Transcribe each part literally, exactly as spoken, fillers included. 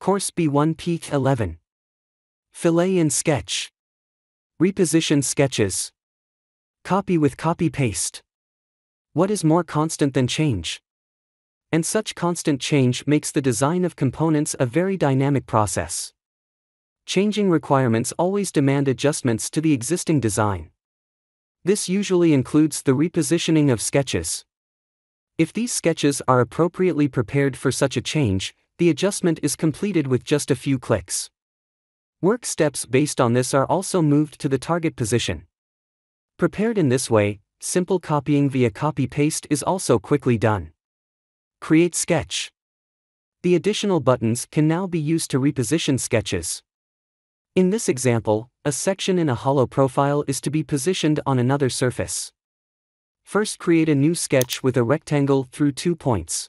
Course B one Peak eleven. Fillet in Sketch. Reposition sketches. Copy with copy-paste. What is more constant than change? And such constant change makes the design of components a very dynamic process. Changing requirements always demand adjustments to the existing design. This usually includes the repositioning of sketches. If these sketches are appropriately prepared for such a change, the adjustment is completed with just a few clicks. Work steps based on this are also moved to the target position. Prepared in this way, simple copying via copy-paste is also quickly done. Create sketch. The additional buttons can now be used to reposition sketches. In this example, a section in a hollow profile is to be positioned on another surface. First, create a new sketch with a rectangle through two points.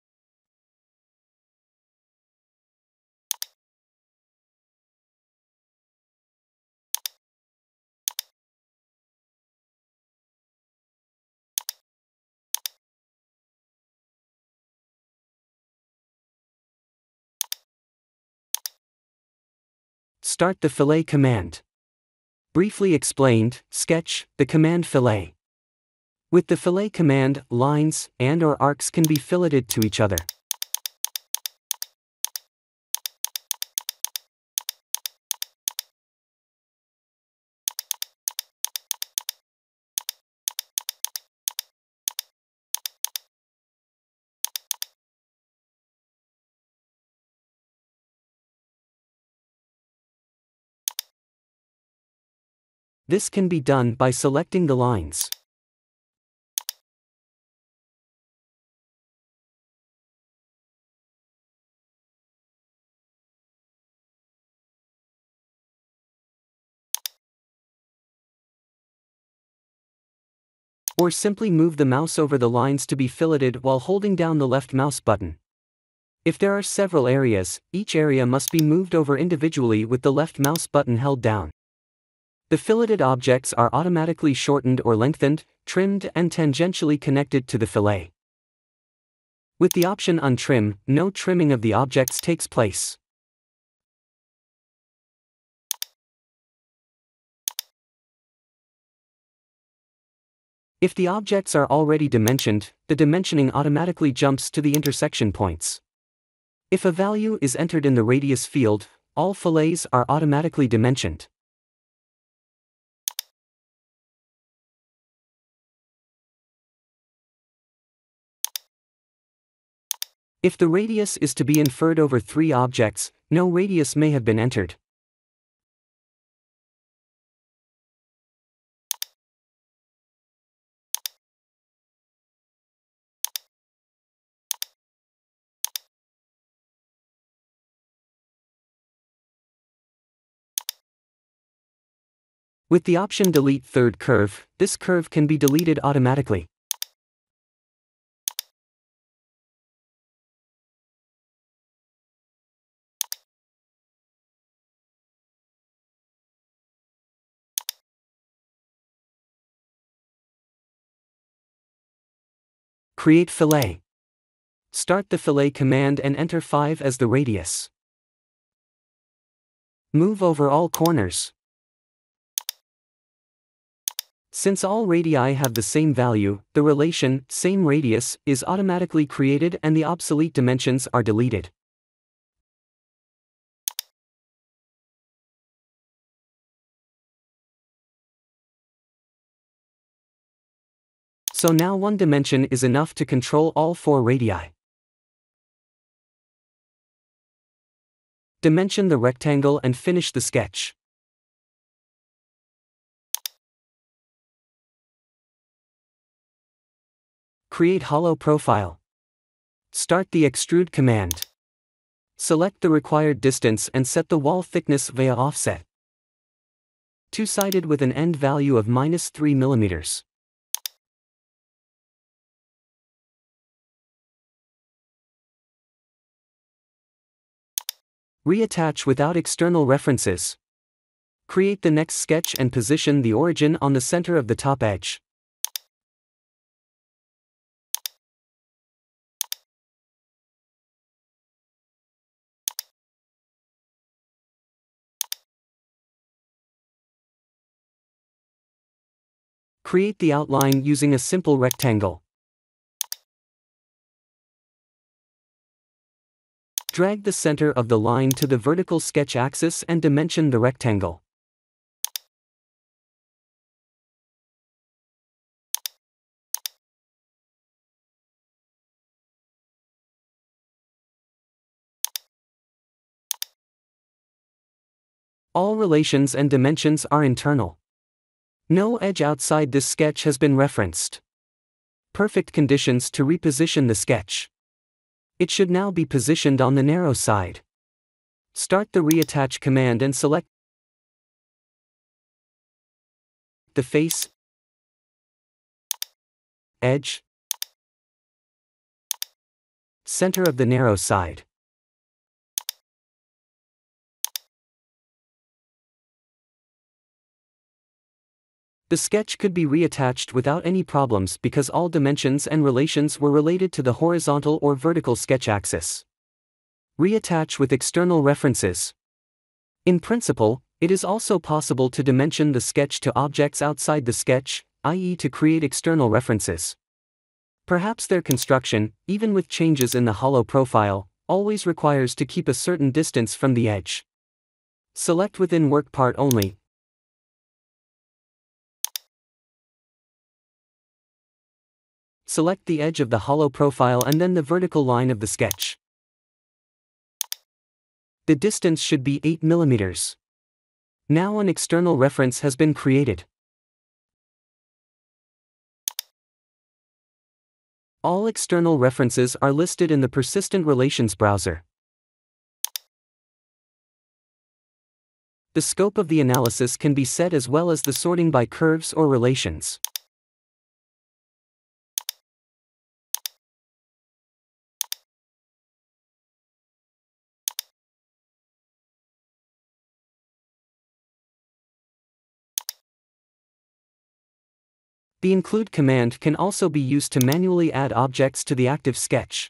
Start the fillet command. Briefly explained, sketch, the command fillet. With the fillet command, lines and or arcs can be filleted to each other. This can be done by selecting the lines. Or simply move the mouse over the lines to be filleted while holding down the left mouse button. If there are several areas, each area must be moved over individually with the left mouse button held down. The filleted objects are automatically shortened or lengthened, trimmed and tangentially connected to the fillet. With the option Untrim, no trimming of the objects takes place. If the objects are already dimensioned, the dimensioning automatically jumps to the intersection points. If a value is entered in the radius field, all fillets are automatically dimensioned. If the radius is to be inferred over three objects, no radius may have been entered. With the option Delete Third Curve, this curve can be deleted automatically. Create fillet. Start the fillet command and enter five as the radius. Move over all corners. Since all radii have the same value, the relation same radius is automatically created and the obsolete dimensions are deleted. So now one dimension is enough to control all four radii. Dimension the rectangle and finish the sketch. Create hollow profile. Start the extrude command. Select the required distance and set the wall thickness via offset. Two-sided with an end value of minus three millimeters. Reattach without external references. Create the next sketch and position the origin on the center of the top edge. Create the outline using a simple rectangle. Drag the center of the line to the vertical sketch axis and dimension the rectangle. All relations and dimensions are internal. No edge outside this sketch has been referenced. Perfect conditions to reposition the sketch. It should now be positioned on the narrow side. Start the reattach command and select the face, edge, center of the narrow side. The sketch could be reattached without any problems because all dimensions and relations were related to the horizontal or vertical sketch axis. Reattach with external references. In principle, it is also possible to dimension the sketch to objects outside the sketch, that is to create external references. Perhaps their construction, even with changes in the hollow profile, always requires to keep a certain distance from the edge. Select within work part only. Select the edge of the hollow profile and then the vertical line of the sketch. The distance should be eight millimeters. Now an external reference has been created. All external references are listed in the Persistent Relations browser. The scope of the analysis can be set as well as the sorting by curves or relations. The include command can also be used to manually add objects to the active sketch.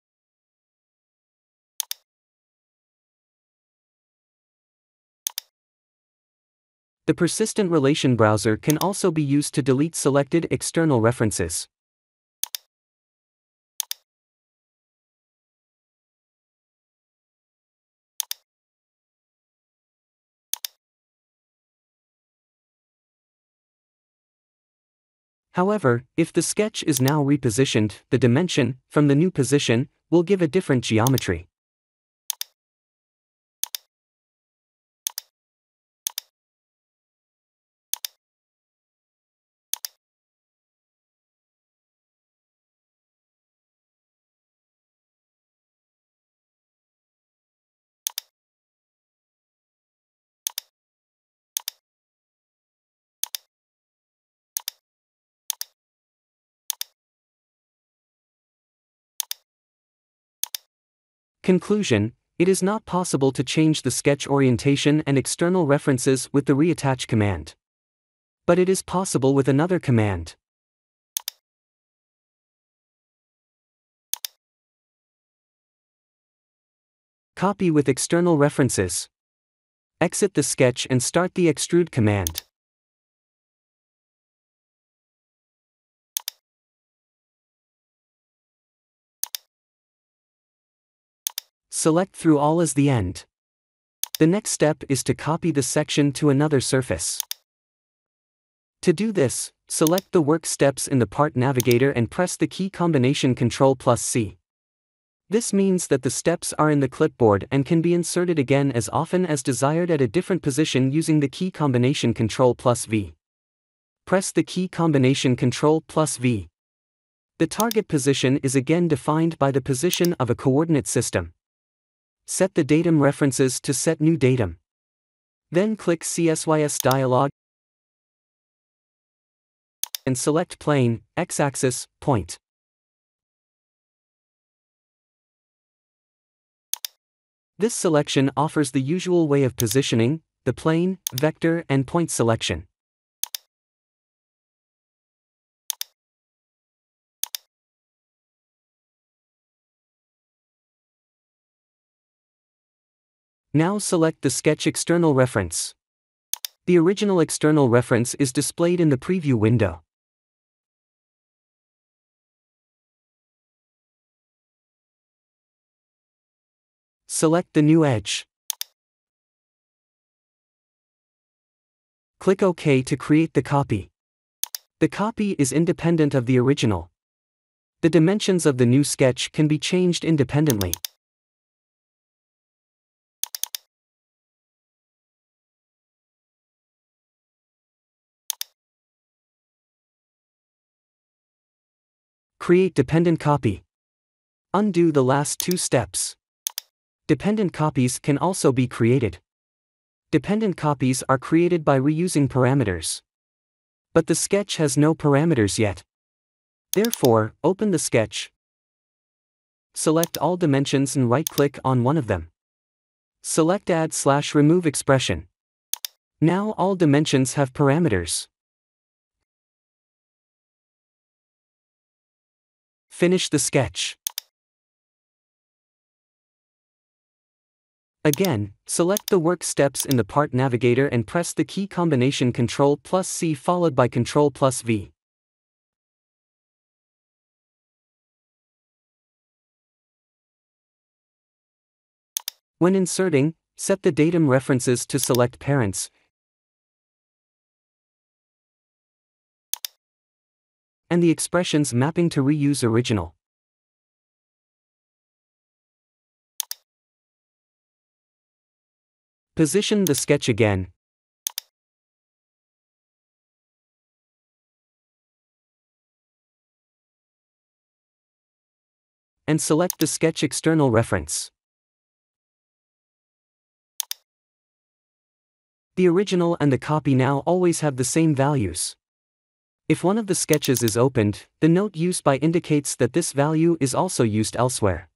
The Persistent Relation browser can also be used to delete selected external references. However, if the sketch is now repositioned, the dimension, from the new position, will give a different geometry. Conclusion: it is not possible to change the sketch orientation and external references with the reattach command. But it is possible with another command. Copy with external references. Exit the sketch and start the extrude command. Select through all as the end. The next step is to copy the section to another surface. To do this, select the work steps in the Part Navigator and press the key combination Control plus C. This means that the steps are in the clipboard and can be inserted again as often as desired at a different position using the key combination Control plus V. Press the key combination Control plus V. The target position is again defined by the position of a coordinate system. Set the datum references to set new datum. Then click C S Y S dialog and select plane, x-axis, point. This selection offers the usual way of positioning, the plane, vector, and point selection. Now select the sketch external reference. The original external reference is displayed in the preview window. Select the new edge. Click OK to create the copy. The copy is independent of the original. The dimensions of the new sketch can be changed independently. Create dependent copy. Undo the last two steps. Dependent copies can also be created. Dependent copies are created by reusing parameters. But the sketch has no parameters yet. Therefore, open the sketch. Select all dimensions and right-click on one of them. Select Add slash Remove Expression. Now all dimensions have parameters. Finish the sketch. Again, select the work steps in the Part Navigator and press the key combination Control plus C followed by Control plus V. When inserting, set the datum references to select parents and the expressions mapping to reuse original. Position the sketch again. And select the sketch external reference. The original and the copy now always have the same values. If one of the sketches is opened, the note used by indicates that this value is also used elsewhere.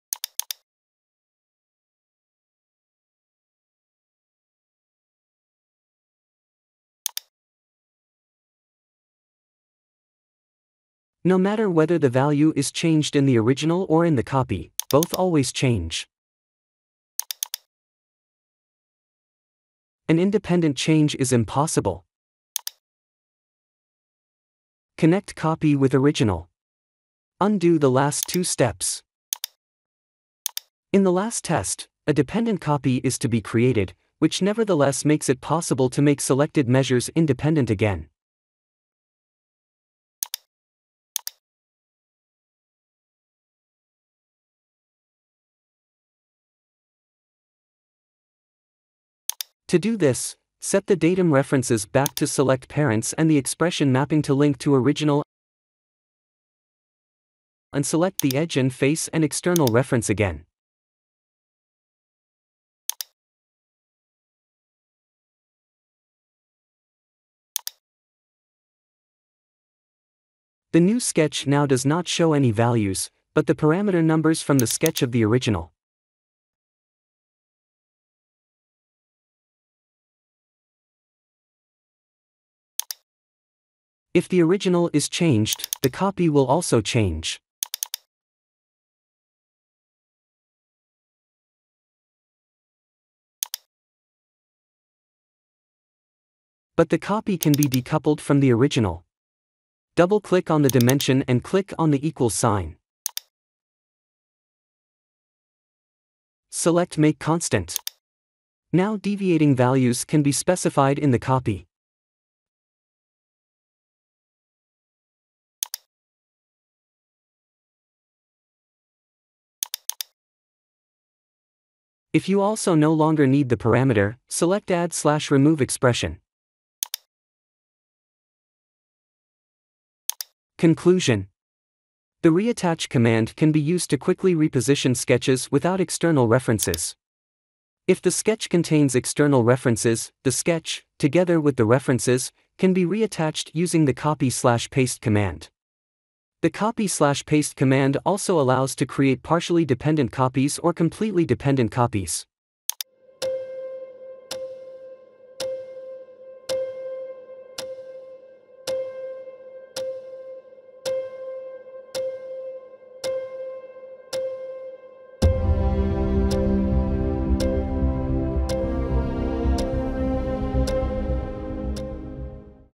No matter whether the value is changed in the original or in the copy, both always change. An independent change is impossible. Connect copy with original. Undo the last two steps. In the last test, a dependent copy is to be created, which nevertheless makes it possible to make selected measures independent again. To do this, set the datum references back to select parents and the expression mapping to link to original, and select the edge and face and external reference again. The new sketch now does not show any values, but the parameter numbers from the sketch of the original. If the original is changed, the copy will also change. But the copy can be decoupled from the original. Double-click on the dimension and click on the equal sign. Select Make Constant. Now deviating values can be specified in the copy. If you also no longer need the parameter, select Add slash Remove Expression. Conclusion. The Reattach command can be used to quickly reposition sketches without external references. If the sketch contains external references, the sketch, together with the references, can be reattached using the copy slash paste command. The copy slash paste command also allows to create partially dependent copies or completely dependent copies.